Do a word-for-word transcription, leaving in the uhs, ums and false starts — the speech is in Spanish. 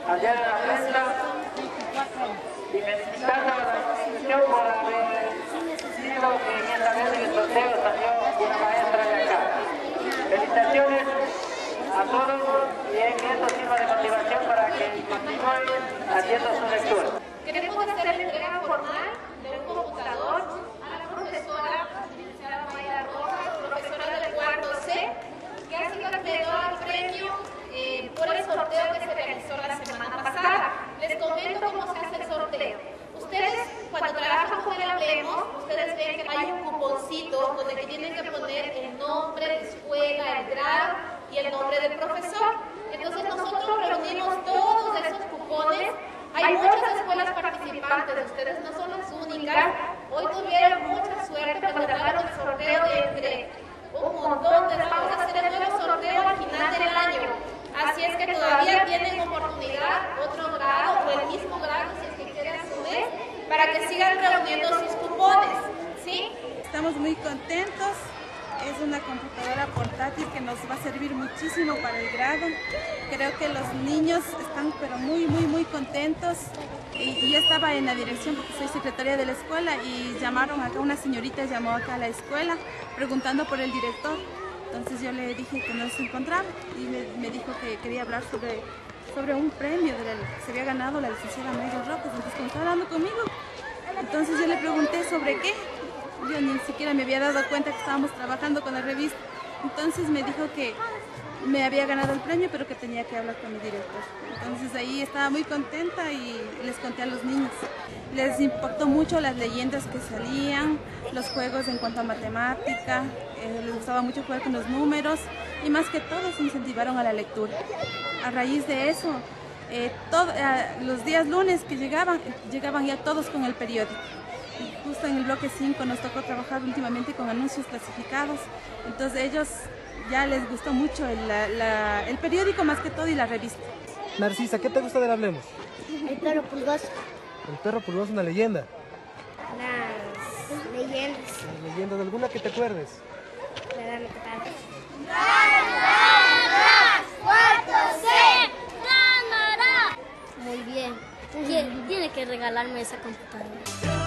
ayer en la prensa y felicitando a la institución por haber sido que en esta vez en el sorteo salió una maestra de acá. Felicitaciones a todos y que esto sirva de motivación para que continúen haciendo su lectura. Queremos hacer la entrega formal de un computador a la profesora, licenciada Mayra Rojas, profesora del cuarto C, que ha sido acreedora al premio eh, por el sorteo que se realizó la semana pasada. Les comento cómo se hace el sorteo. Ustedes, cuando trabajan con el Hablemos, ustedes ven que hay un cuponcito donde tienen que poner el nombre de escuela, el grado y el nombre del profesor. Entonces nosotros reunimos todos esos cupones. Hay muchas escuelas participantes, ustedes no son las únicas. Hoy tuvieron mucha suerte cuando ganaron el sorteo de entre un montón de... Vamos a hacer el nuevo sorteo al final del año. Así es que todavía tienen oportunidad, otro grado o el mismo grado, si es que quieren subir, para que sigan reuniendo sus cupones, ¿sí? Estamos muy contentos. Es una computadora portátil que nos va a servir muchísimo para el grado. Creo que los niños están pero muy, muy, muy contentos. Y, y yo estaba en la dirección porque soy secretaria de la escuela y llamaron acá, una señorita llamó acá a la escuela preguntando por el director. Entonces yo le dije que no se encontraba y me, me dijo que quería hablar sobre, sobre un premio de la, que se había ganado la licenciada Mayra Rojas. Entonces como estaba hablando conmigo, entonces yo le pregunté sobre qué. Yo ni siquiera me había dado cuenta que estábamos trabajando con la revista. Entonces me dijo que me había ganado el premio, pero que tenía que hablar con mi director. Entonces ahí estaba muy contenta y les conté a los niños. Les impactó mucho las leyendas que salían, los juegos en cuanto a matemática, eh, les gustaba mucho jugar con los números y más que todo se incentivaron a la lectura. A raíz de eso, eh, todo, eh, los días lunes que llegaban, llegaban ya todos con el periódico. Justo en el bloque cinco nos tocó trabajar últimamente con anuncios clasificados, entonces ellos ya les gustó mucho el, la, la, el periódico más que todo y la revista. Narcisa, ¿qué te gusta del Hablemos? El perro pulgoso. El perro pulgoso es una leyenda. Las leyendas. ¿Las leyendas de alguna que te acuerdes? La dama que ¡Cuarto C! ¡Ganará! Muy bien. Tiene que regalarme esa computadora.